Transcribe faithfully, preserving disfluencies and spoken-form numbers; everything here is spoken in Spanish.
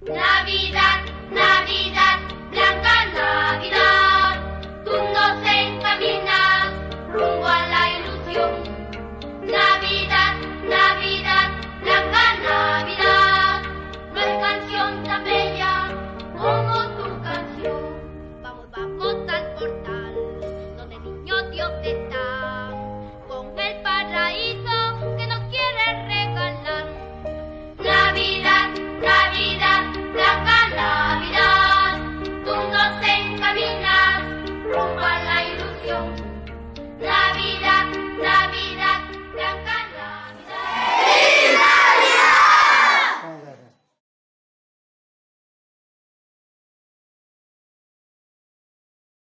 Navidad, Navidad, blanca Navidad, tú nos encaminas rumbo a la ilusión. Navidad, Navidad, blanca Navidad, no hay canción tan bella como tu canción. Vamos, vamos al portal, donde el niño Dios está, con el paraíso que nos quiere regalar. Navidad, Navidad, blanca Navidad, tú nos encaminas rumbo a la ilusión. Navidad, Navidad.